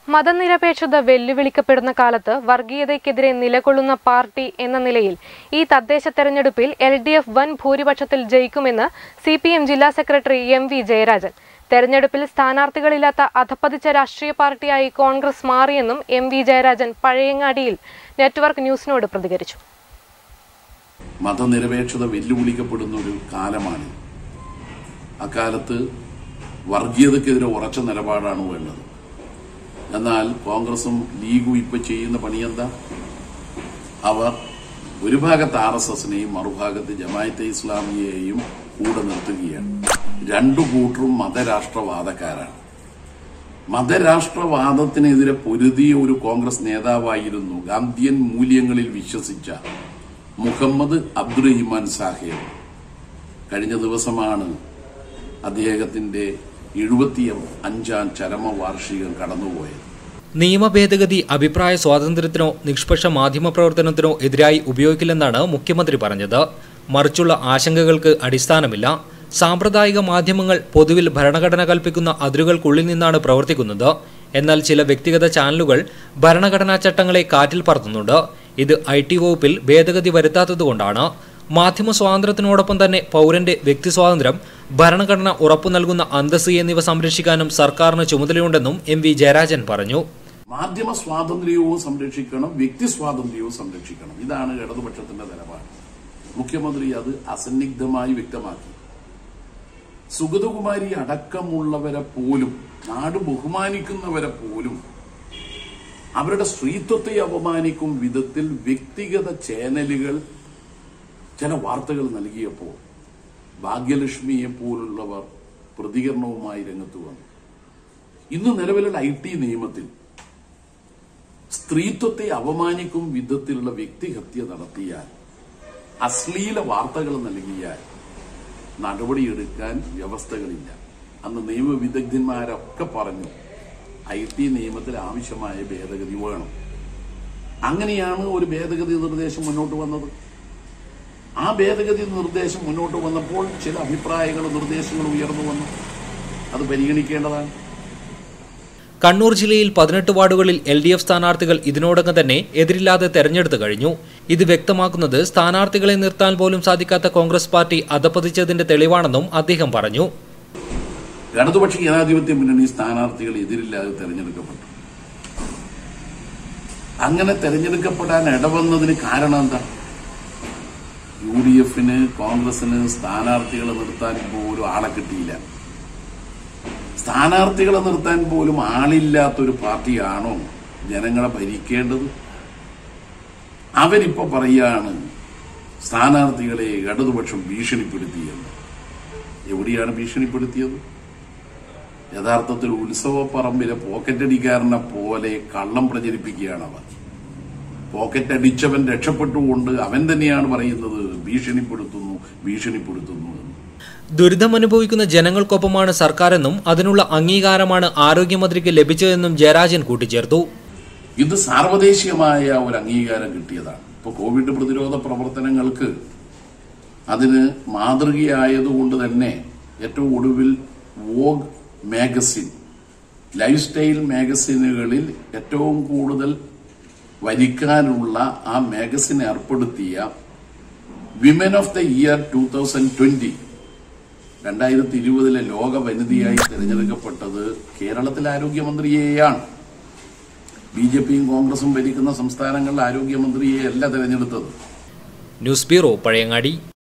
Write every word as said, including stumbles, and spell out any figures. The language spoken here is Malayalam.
മതനിരപേക്ഷത വെല്ലുവിളിക്കപ്പെടുന്ന കാലത്ത് വർഗീയതയ്ക്കെതിരെ നിലകൊള്ളുന്ന പാർട്ടി എന്ന നിലയിൽ ഈ തദ്ദേശ തെരഞ്ഞെടുപ്പിൽ എൽ ഡി എഫ് വൻ ഭൂരിപക്ഷത്തിൽ ജയിക്കുമെന്ന് സി പി എം ജില്ലാ സെക്രട്ടറി എം വി ജയരാജൻ. തെരഞ്ഞെടുപ്പിൽ സ്ഥാനാർത്ഥികളില്ലാത്ത അധപതിച്ച രാഷ്ട്രീയ പാർട്ടിയായി കോൺഗ്രസ് മാറിയെന്നും എം വി ജയരാജൻ പഴയങ്ങാടിയിൽ നെറ്റ്വർക്ക് ന്യൂസിനോട് പ്രതികരിച്ചു. മതനിരപേക്ഷത വെല്ലുവിളിക്കപ്പെടുന്ന ഒരു കാലമാണ്. അക്കാലത്ത് വർഗീയതയ്ക്കെതിരെ ഉറച്ച നിലപാടാണ് വേണ്ടത്. എന്നാൽ കോൺഗ്രസും ലീഗും ഇപ്പൊ ചെയ്യുന്ന പണിയെന്താ? അവർ ഒരു ഭാഗത്ത് ആർ എസ് എസിനെയും മറുഭാഗത്ത് ജമാഅത്തെ ഇസ്ലാമിയെയും കൂടെ നിർത്തുകയാണ്. രണ്ടു കൂട്ടരും മതരാഷ്ട്രവാദക്കാരാണ്. മതരാഷ്ട്രവാദത്തിനെതിരെ പൊരുതിയ ഒരു കോൺഗ്രസ് നേതാവായിരുന്നു ഗാന്ധിയൻ മൂല്യങ്ങളിൽ വിശ്വസിച്ച മുഹമ്മദ് അബ്ദുറഹിമാൻ സാഹിബ്. കഴിഞ്ഞ ദിവസമാണ് അദ്ദേഹത്തിന്റെ എഴുപത്തി അഞ്ചാം ചരമവാർഷികം കടന്നുപോയത്. നിയമ ഭേദഗതി അഭിപ്രായ സ്വാതന്ത്ര്യത്തിനോ നിഷ്പക്ഷ മാധ്യമപ്രവർത്തനത്തിനോ എതിരായി ഉപയോഗിക്കില്ലെന്നാണ് മുഖ്യമന്ത്രി പറഞ്ഞത്. മറിച്ചുള്ള ആശങ്കകൾക്ക് അടിസ്ഥാനമില്ല. സാമ്പ്രദായിക മാധ്യമങ്ങൾ പൊതുവിൽ ഭരണഘടന കൽപ്പിക്കുന്ന അതിരുകൾക്കുള്ളിൽ നിന്നാണ് പ്രവർത്തിക്കുന്നത്. എന്നാൽ ചില വ്യക്തിഗത ചാനലുകൾ ഭരണഘടനാ ചട്ടങ്ങളെ കാറ്റിൽ പറത്തുന്നുണ്ട്. ഇത് ഐ ടി വകുപ്പിൽ ഭേദഗതി വരുത്താത്തതുകൊണ്ടാണ്. മാധ്യമ സ്വാതന്ത്ര്യത്തിനോടൊപ്പം തന്നെ പൗരന്റെ വ്യക്തി സ്വാതന്ത്ര്യം, ഭരണഘടന ഉറപ്പു നൽകുന്ന അന്തസ്സ് എന്നിവ സംരക്ഷിക്കാനും സർക്കാരിന് ചുമതലയുണ്ടെന്നും എം വി ജയരാജൻ പറഞ്ഞു. മാധ്യമ സ്വാതന്ത്ര്യവും സംരക്ഷിക്കണം, വ്യക്തി സ്വാതന്ത്ര്യവും സംരക്ഷിക്കണം. ഇതാണ് ഇടതുപക്ഷത്തിന്റെ നിലപാട്. മുഖ്യമന്ത്രി അത് അസന്നിഗ്ധമായി വ്യക്തമാക്കി. സുഗതകുമാരി അടക്കമുള്ളവരെ പോലും, നാട് ബഹുമാനിക്കുന്നവരെ പോലും അവരുടെ സ്ത്രീത്വത്തെ അപമാനിക്കും വിധത്തിൽ വ്യക്തിഗത ചാനലുകൾ ചില വാർത്തകൾ നൽകിയപ്പോൾ ഭാഗ്യലക്ഷ്മിയെ പോലുള്ളവർ പ്രതികരണവുമായി രംഗത്ത് വന്നു. ഇന്ന് നിലവിലുള്ള ഐ ടി നിയമത്തിൽ സ്ത്രീത്വത്തെ അപമാനിക്കും വിധത്തിലുള്ള വ്യക്തിഹത്യ നടത്തിയാൽ, അശ്ലീല വാർത്തകൾ നൽകിയാൽ നടപടിയെടുക്കാൻ വ്യവസ്ഥകളില്ല. അന്ന് നിയമവിദഗ്ധന്മാരൊക്കെ പറഞ്ഞു ഐ ടി നിയമത്തിൽ ആവശ്യമായ ഭേദഗതി വേണം. അങ്ങനെയാണ് ഒരു ഭേദഗതി നിർദ്ദേശം മുന്നോട്ട് വന്നത്. ആ ഭേദഗതി നിർദ്ദേശം മുന്നോട്ട് വന്നപ്പോൾ ചില അഭിപ്രായങ്ങളും നിർദ്ദേശങ്ങളും ഉയർന്നു വന്നു. അത് പരിഗണിക്കേണ്ടതാണ്. കണ്ണൂർ ജില്ലയിൽ പതിനെട്ട് വാർഡുകളിൽ എൽ ഡി എഫ് സ്ഥാനാർത്ഥികൾ ഇതിനോടകം തന്നെ എതിരില്ലാതെ തെരഞ്ഞെടുത്തു കഴിഞ്ഞു. ഇത് വ്യക്തമാക്കുന്നത് സ്ഥാനാർത്ഥികളെ നിർത്താൻ പോലും സാധിക്കാത്ത കോൺഗ്രസ് പാർട്ടി അധപതിച്ചതിന്റെ തെളിവാണെന്നും അദ്ദേഹം പറഞ്ഞു. ഇടതുപക്ഷ ജനാധിപത്യ മുന്നണി സ്ഥാനാർത്ഥികൾ എതിരില്ലാതെ തെരഞ്ഞെടുക്കപ്പെട്ടു. അങ്ങനെ തെരഞ്ഞെടുക്കപ്പെടാൻ ഇടവന്നതിന് കാരണം എന്താ? യു ഡി എഫിന് കോൺഗ്രസിന് സ്ഥാനാർത്ഥികളെ നിർത്താൻ പോലും ആളെ കിട്ടിയില്ല. സ്ഥാനാർത്ഥികളെ നിർത്താൻ പോലും ആളില്ലാത്തൊരു പാർട്ടിയാണോ ജനങ്ങളെ ഭരിക്കേണ്ടത്? അവരിപ്പോ പറയാണ് സ്ഥാനാർത്ഥികളെ ഇടതുപക്ഷം ഭീഷണിപ്പെടുത്തിയെന്ന്. എവിടെയാണ് ഭീഷണിപ്പെടുത്തിയത്? യഥാർത്ഥത്തിൽ ഉത്സവപ്പറമ്പിലെ പോക്കറ്റടിക്കാരനെ പോലെ കള്ളം പ്രചരിപ്പിക്കുകയാണ് അവർ. പോക്കറ്റ് അടിച്ചവൻ രക്ഷപ്പെട്ടുകൊണ്ട് അവൻ തന്നെയാണ് പറയുന്നത് ഭീഷണിപ്പെടുത്തുന്നു ഭീഷണിപ്പെടുത്തുന്നു എന്ന്. ദുരിതമനുഭവിക്കുന്ന ജനങ്ങൾക്കൊപ്പമാണ് സർക്കാരെന്നും അതിനുള്ള അംഗീകാരമാണ് ആരോഗ്യമന്ത്രിക്ക് ലഭിച്ചതെന്നും ജയരാജൻ കൂട്ടിച്ചേർത്തു. ഇത് സാർവദേശീയമായ ഒരു അംഗീകാരം കിട്ടിയതാണ്. ഇപ്പൊ കോവിഡ് പ്രതിരോധ പ്രവർത്തനങ്ങൾക്ക് അതിന് മാതൃകയായതുകൊണ്ട് തന്നെ ഏറ്റവും ഒടുവിൽ വോഗ് മാഗസിൻ, ലൈഫ് സ്റ്റൈൽ മാഗസിനുകളിൽ ഏറ്റവും കൂടുതൽ വരിക്കാനുള്ള ആ മാഗസിൻ ഏർപ്പെടുത്തിയ women of the year two thousand twenty രണ്ടായിരത്തി ഇരുപതിലെ ലോക വനിതയായി തെരഞ്ഞെടുക്കപ്പെട്ടത് കേരളത്തിലെ ആരോഗ്യമന്ത്രിയെയാണ്. ബി ജെ പിയും കോൺഗ്രസും ഭരിക്കുന്ന സംസ്ഥാനങ്ങളിലെ ആരോഗ്യമന്ത്രിയെ അല്ല തെരഞ്ഞെടുത്തത്. News bureau, Pazhayangadi.